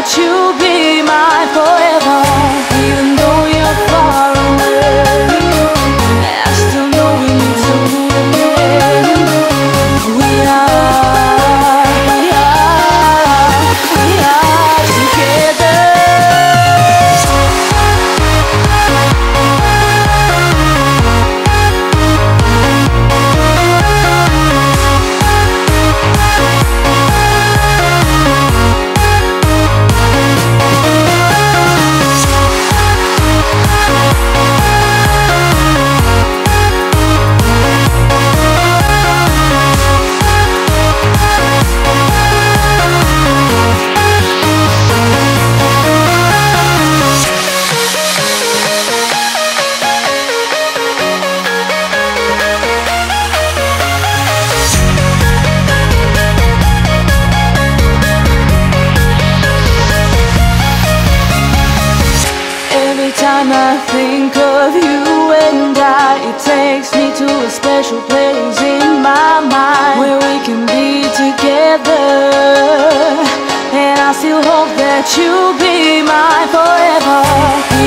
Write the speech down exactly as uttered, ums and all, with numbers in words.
that you'll be mine forever. Even though you're far away, I still know we need to move again. We are, we are, we are together. Every time I think of you and I, it takes me to a special place in my mind where we can be together. And I still hope that you'll be mine forever.